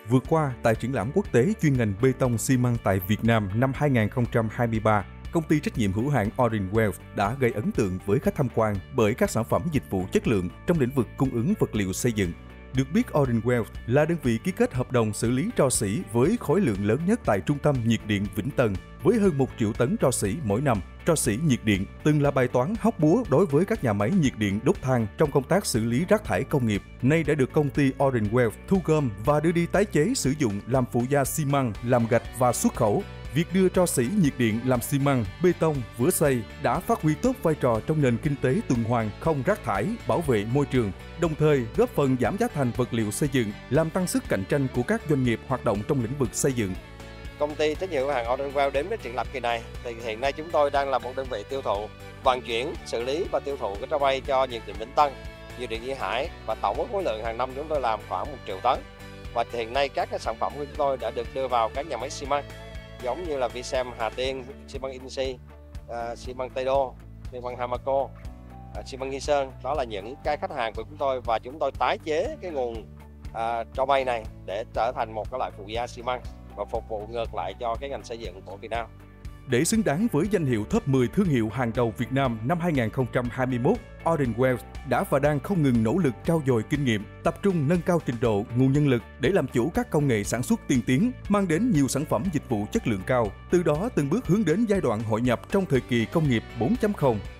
Vừa qua, tại triển lãm quốc tế chuyên ngành bê tông xi măng tại Việt Nam năm 2023, công ty trách nhiệm hữu hạn Orange Wealth đã gây ấn tượng với khách tham quan bởi các sản phẩm dịch vụ chất lượng trong lĩnh vực cung ứng vật liệu xây dựng. Được biết, Orange Wealth là đơn vị ký kết hợp đồng xử lý tro xỉ với khối lượng lớn nhất tại Trung tâm Nhiệt điện Vĩnh Tân, với hơn 1 triệu tấn tro xỉ mỗi năm. Tro xỉ nhiệt điện từng là bài toán hóc búa đối với các nhà máy nhiệt điện đốt than trong công tác xử lý rác thải công nghiệp. Nay đã được công ty Orange Wealth thu gom và đưa đi tái chế sử dụng làm phụ gia xi măng, làm gạch và xuất khẩu. Việc đưa tro xỉ nhiệt điện làm xi măng, bê tông, vữa xây đã phát huy tốt vai trò trong nền kinh tế tuần hoàn không rác thải, bảo vệ môi trường, đồng thời góp phần giảm giá thành vật liệu xây dựng, làm tăng sức cạnh tranh của các doanh nghiệp hoạt động trong lĩnh vực xây dựng. Công ty trách nhiệm hữu hạn Orange Wealth đến với triển lãm kỳ này thì hiện nay chúng tôi đang là một đơn vị tiêu thụ, vận chuyển, xử lý và tiêu thụ cái tro bay cho nhiệt điện Vĩnh Tân, nhiệt điện Duyên Hải, và tổng khối lượng hàng năm chúng tôi làm khoảng 1 triệu tấn. Và hiện nay các cái sản phẩm của chúng tôi đã được đưa vào các nhà máy xi măng giống như là Vicem Hà Tiên, xi măng Insi, xi măng Tây Đô, xi măng Hamaco, xi măng Nghi Sơn. Đó là những cái khách hàng của chúng tôi, và chúng tôi tái chế cái nguồn tro bay này để trở thành một cái loại phụ gia xi măng và phục vụ ngược lại cho cái ngành xây dựng của Việt Nam. Để xứng đáng với danh hiệu top 10 thương hiệu hàng đầu Việt Nam năm 2021, Orange Wealth đã và đang không ngừng nỗ lực trau dồi kinh nghiệm, tập trung nâng cao trình độ, nguồn nhân lực để làm chủ các công nghệ sản xuất tiên tiến, mang đến nhiều sản phẩm dịch vụ chất lượng cao, từ đó từng bước hướng đến giai đoạn hội nhập trong thời kỳ công nghiệp 4.0.